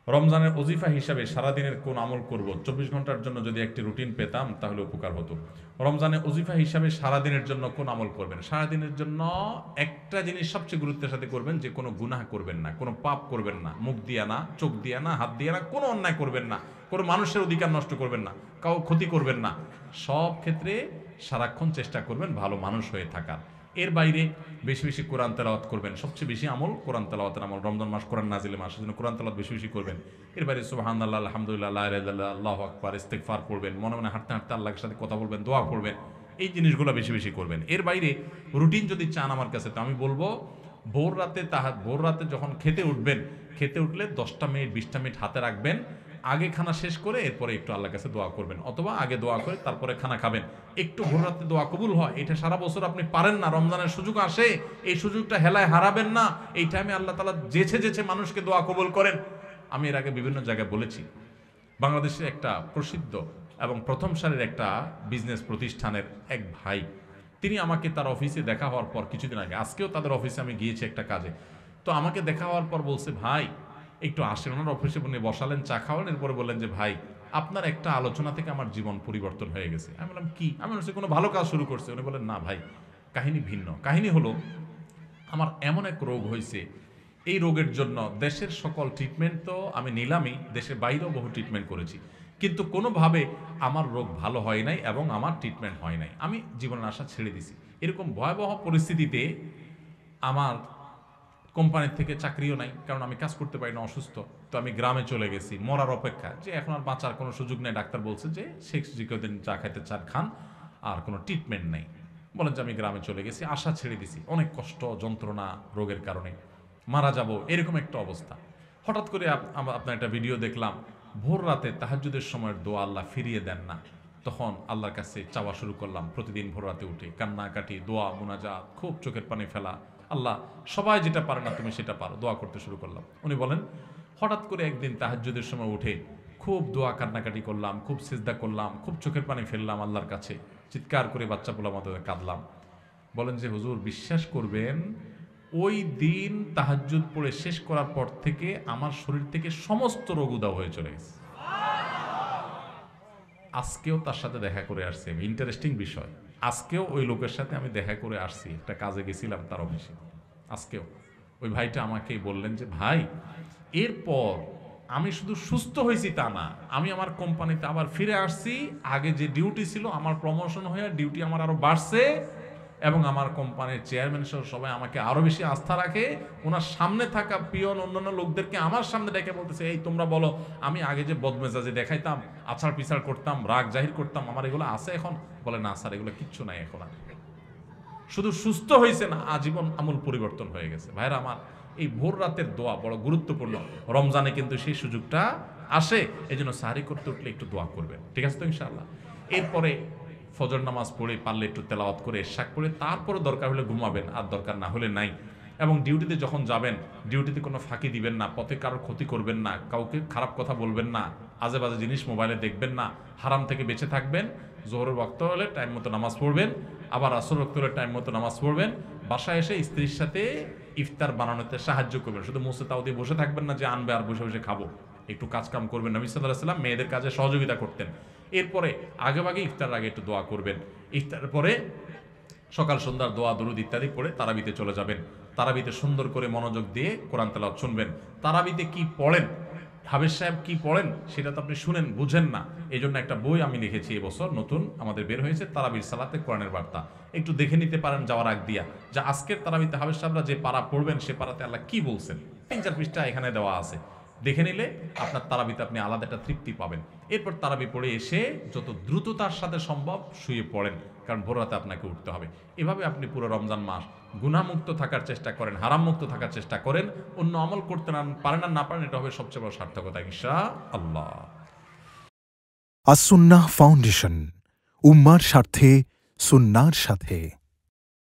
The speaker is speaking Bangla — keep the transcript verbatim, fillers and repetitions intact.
রমজানের ওজিফা হিসাবে সারাদিনের কোন আমল করব, চব্বিশ ঘন্টার জন্য যদি একটি রুটিন পেতাম তাহলে উপকার হতো। রমজানে ওজিফা হিসাবে সারাদিনের জন্য কোন আমল করবেন? সারাদিনের জন্য একটা জিনিস সবচেয়ে গুরুত্বের সাথে করবেন, যে কোনো গুনাহ করবেন না, কোনো পাপ করবেন না, মুখ দিয়া না, চোখ দিয়া না, হাত দিয়া না, কোনো অন্যায় করবেন না, কোনো মানুষের অধিকার নষ্ট করবেন না, কাউ ক্ষতি করবেন না। সব ক্ষেত্রে সারাক্ষণ চেষ্টা করবেন ভালো মানুষ হয়ে থাকার। এর বাইরে বেশি বেশি কোরআন তেলাওয়াত করবেন। সবচেয়ে বেশি আমল কোরআন তেলাওয়াতের আমল। রমজান মাস কোরআন নাজিলের মাস, সেজন্য কোরআন তেলাওয়াত বেশি বেশি করবেন। এর বাইরে সুবহানাল্লাহ, আলহামদুলিল্লাহ, লা ইলাহা ইল্লাল্লাহ, আল্লাহু আকবার, ইস্তিগফার পড়বেন। মনে মনে হাঁটতে হাঁটতে আল্লাহর সাথে কথা বলবেন, দোয়া করবেন। এই জিনিসগুলো বেশি বেশি করবেন। এর বাইরে রুটিন যদি চান আমার কাছে, তো আমি বলবো ভোর রাতে তাহা ভোর রাতে যখন খেতে উঠবেন, খেতে উঠলে দশটা মিনিট বিশটা মিনিট হাতে রাখবেন। আগে খানা শেষ করে এরপরে একটু আল্লাহর কাছে দোয়া করবেন, অথবা আগে দোয়া করে তারপরে খানা খাবেন। একটু ভোর রাতে দোয়া কবুল হয়, এটা সারা বছর আপনি পারেন না, রমজানের সুযোগ আসে, এই সুযোগটা হেলায় হারাবেন না। এই টাইমে আল্লাহ তাআলা যেছে যেছে মানুষকে দোয়া কবুল করেন। আমি এর আগে বিভিন্ন জায়গায় বলেছি, বাংলাদেশের একটা প্রসিদ্ধ এবং প্রথম সারির একটা বিজনেস প্রতিষ্ঠানের এক ভাই, তিনি আমাকে তার অফিসে দেখা হওয়ার পর কিছুদিন আগে, আজকেও তাদের অফিসে আমি গিয়েছি একটা কাজে, তো আমাকে দেখা হওয়ার পর বলছে, ভাই একটু আসেন। ওনার অফিসে উনি বসালেন, চা খাওয়ালেন, এরপরে বললেন যে ভাই আপনার একটা আলোচনা থেকে আমার জীবন পরিবর্তন হয়ে গেছে। আমি বললাম কি? আমি বলছি কোনো ভালো কাজ শুরু করছে? উনি বলেন না ভাই, কাহিনী ভিন্ন। কাহিনী হলো, আমার এমন এক রোগ হয়েছে, এই রোগের জন্য দেশের সকল ট্রিটমেন্ট তো আমি নিলামই, দেশের বাইরেও বহু ট্রিটমেন্ট করেছি, কিন্তু কোনোভাবে আমার রোগ ভালো হয় নাই এবং আমার ট্রিটমেন্ট হয় নাই। আমি জীবনের আশা ছেড়ে দিছি। এরকম ভয়াবহ পরিস্থিতিতে আমার কোম্পানির থেকে চাকরিও নাই, কারণ আমি কাজ করতে পারি না, অসুস্থ। তো আমি গ্রামে চলে গেছি মরার অপেক্ষা, যে এখন আর বাঁচার কোনো সুযোগ নেই। ডাক্তার বলছে যে শেষ যে কদিন চা খাইতে চান খান, আর কোনো ট্রিটমেন্ট নেই। বলেন যে আমি গ্রামে চলে গেছি, আশা ছেড়ে দিছি, অনেক কষ্ট যন্ত্রণা রোগের কারণে, মারা যাব এরকম একটা অবস্থা। হঠাৎ করে আপনার একটা ভিডিও দেখলাম, ভোর রাতে তাহাজ্জুদের সময়ের দোয়া আল্লাহ ফিরিয়ে দেন না। তখন আল্লাহর কাছে চাওয়া শুরু করলাম, প্রতিদিন ভোর রাতে উঠে কান্নাকাটি, দোয়া, মুনাজাত, খুব চোখের পানি ফেলা। আল্লাহ সবাই যেটা পারে না তুমি সেটা পারো, দোয়া করতে শুরু করলাম। উনি বলেন হঠাৎ করে একদিন তাহাজ্জুদের সময় উঠে খুব দোয়া কান্নাকাটি করলাম, খুব সিজদা করলাম, খুব চোখের পানি ফেললাম আল্লাহর কাছে, চিৎকার করে বাচ্চা পোলার মতো কাঁদলাম। বলেন যে হুজুর বিশ্বাস করবেন, ওই দিন তাহাজ্জুদ পড়ে শেষ করার পর থেকে আমার শরীর থেকে সমস্ত রোগ উধাও হয়ে চলে গেছে। আজকেও তার সাথে দেখা করে আসছি। ইন্টারেস্টিং বিষয়, আজকেও ওই লোকের সাথে আমি দেখা করে আসছি, একটা কাজে গেছিলাম তার অফিসে। আজকেও ওই ভাইটা আমাকেই বললেন যে ভাই, এরপর আমি শুধু সুস্থ হয়েছি তা না, আমি আমার কোম্পানিতে আবার ফিরে আসছি। আগে যে ডিউটি ছিল আমার প্রমোশন হয়ে ডিউটি আমার আরো বাড়ছে, এবং আমার কোম্পানির চেয়ারম্যান সহ সবাই আমাকে আরো বেশি আস্থা রাখে। ওনার সামনে থাকা পিয়ন অন্যান্য লোকদেরকে আমার সামনে ডেকে বলতেছে, এই তোমরা বলো, আমি আগে যে বদমেজাজি দেখাইতাম, আছাড় পিছাড় করতাম, রাগ জাহির করতাম, আমার এগুলো আছে এখন? বলে না স্যার, এগুলো কিচ্ছু নাই এখন। আর শুধু সুস্থ হয়েছে না, আজীবন আমূল পরিবর্তন হয়ে গেছে। ভাইরা আমার, এই ভোর রাতের দোয়া বড় গুরুত্বপূর্ণ। রমজানে কিন্তু সেই সুযোগটা আসে, এই জন্য সাহারি করতে উঠলে একটু দোয়া করবেন, ঠিক আছে তো ইনশাআল্লাহ। এরপরে ফজর নামাজ পড়ে পারলে একটু তেলাওয়াত করে এশাক করে তারপরে দরকার হলে ঘুমাবেন, আর দরকার না হলে নাই। এবং ডিউটিতে যখন যাবেন, ডিউটিতে কোনো ফাঁকি দিবেন না, পথে কারোর ক্ষতি করবেন না, কাউকে খারাপ কথা বলবেন না, আজে বাজে জিনিস মোবাইলে দেখবেন না, হারাম থেকে বেঁচে থাকবেন। জোহরের ওয়াক্ত হলে টাইম মতো নামাজ পড়বেন, আবার আসর ওয়াক্ত হলে টাইম মতো নামাজ পড়বেন। বাসায় এসে স্ত্রীর সাথে ইফতার বানানোতে সাহায্য করবেন, শুধু মুসে তাও দিয়ে বসে থাকবেন না যে আনবে আর বসে বসে খাবো। একটু কাজ কাম করবেন। নবী সাল্লাল্লাহু আলাইহি ওয়াসাল্লাম মেয়েদের কাজে সহযোগিতা করতেন। এরপরে আগে ভাগে ইফতার আগে একটু দোয়া করবেন। ইফতারের পরে সকাল সন্ধ্যার দোয়া দরুদ ইত্যাদি পড়ে তারাবিতে চলে যাবেন। তারাবিতে সুন্দর করে মনোযোগ দিয়ে কোরআন তেলাওয়াত শুনবেন। তারাবিতে কি পড়েন, হাবেজ সাহেব কি পড়েন, সেটা তো আপনি শুনেন, বুঝেন না। এই জন্য একটা বই আমি লিখেছি এবছর, নতুন আমাদের বের হয়েছে, তারাবির সালাতে কোরআনের বার্তা। একটু দেখে নিতে পারেন যাওয়ার আগ দিয়া, যে আজকের তারাবিতে হাবেজ সাহেবরা যে পারা পড়বেন সে পারাতে আল্লাহ কি বলছেন। তিন চার পৃষ্ঠা এখানে দেওয়া আছে, দেখে নিলে আপনার তারাবিতে আপনি আলাদা একটা তৃপ্তি পাবেন। এরপর তারাবি পড়ে এসে যত দ্রুততার সাথে সম্ভব শুয়ে পড়েন, কারণ ভোর রাতে আপনাকে উঠতে হবে। এভাবে আপনি পুরো রমজান মাস গুনাহমুক্ত থাকার চেষ্টা করেন, হারাম মুক্ত থাকার চেষ্টা করেন। অন্য আমল করতে না পারেন আর না পারেন, এটা হবে সবচেয়ে বড় সার্থকতা ইনশাআল্লাহ। আস-সুন্নাহ ফাউন্ডেশন, উম্মার স্বার্থে সুন্নাহর সাথে।